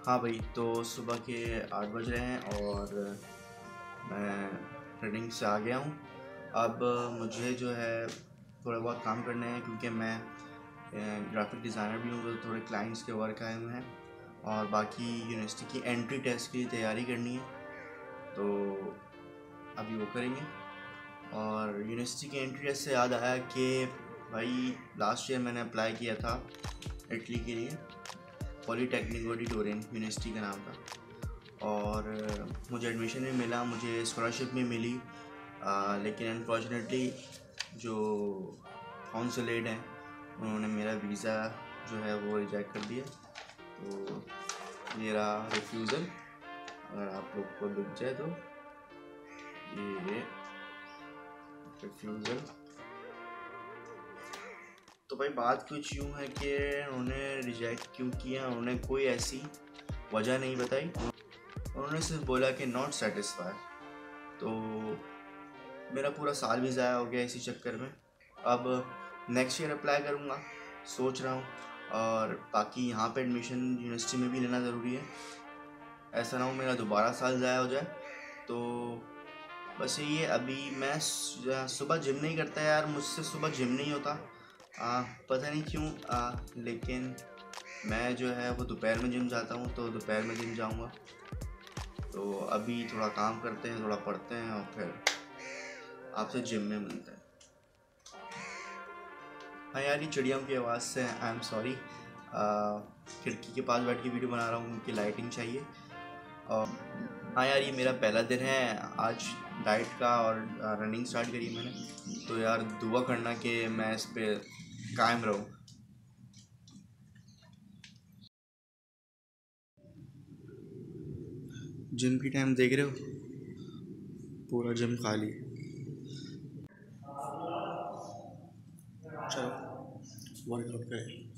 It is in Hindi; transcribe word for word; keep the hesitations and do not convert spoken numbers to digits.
हाँ भाई, तो सुबह के आठ बज रहे हैं और मैं रनिंग से आ गया हूँ। अब मुझे जो है थोड़ा बहुत काम करने हैं, क्योंकि मैं ग्राफिक डिज़ाइनर भी हूँ, तो थोड़े क्लाइंट्स के वर्क आए हुए हैं और बाकी यूनिवर्सिटी की एंट्री टेस्ट की तैयारी करनी है, तो अभी वो करेंगे। और यूनिवर्सिटी की एंट्री टेस्ट से याद आया कि भाई लास्ट ईयर मैंने अप्लाई किया था इटली के लिए, पॉलीटेक्निक ऑडिटोरियम यूनिवर्सिटी का नाम था, और मुझे एडमिशन भी मिला, मुझे स्कॉलरशिप भी मिली, आ, लेकिन अनफॉर्चुनेटली जो कॉन्सुलेट हैं उन्होंने मेरा वीज़ा जो है वो रिजेक्ट कर दिया। तो मेरा रिफ्यूज़ल अगर आप लोग को दिख जाए तो ये रिफ्यूज़ल। तो भाई बात कुछ यूँ है कि उन्होंने रिजेक्ट क्यों किया, उन्होंने कोई ऐसी वजह नहीं बताई, उन्होंने सिर्फ बोला कि नॉट सेटिस्फाई। तो मेरा पूरा साल भी ज़ाया हो गया इसी चक्कर में। अब नेक्स्ट ईयर अप्लाई करूँगा सोच रहा हूँ, और बाकी यहाँ पे एडमिशन यूनिवर्सिटी में भी लेना ज़रूरी है, ऐसा ना हो मेरा दोबारा साल ज़ाया हो जाए। तो बस यही है। अभी मैं सुबह जिम नहीं करता यार, मुझसे सुबह जिम नहीं होता, आ, पता नहीं क्यों, आ, लेकिन मैं जो है वो दोपहर में जिम जाता हूँ, तो दोपहर में जिम जाऊँगा। तो अभी थोड़ा काम करते हैं, थोड़ा पढ़ते हैं और फिर आपसे जिम में मिलते हैं। हाँ यार, ये चिड़ियों की आवाज़ से आई एम सॉरी, खिड़की के पास बैठ के वीडियो बना रहा हूँ क्योंकि लाइटिंग चाहिए। और हाँ यार, ये मेरा पहला दिन है आज डाइट का और रनिंग स्टार्ट करी मैंने, तो यार दुआ करना कि मैं इस पे कायम रहूँ। जिम की टाइम देख रहे हो, पूरा जिम खाली। चलो वर्कआउट करें।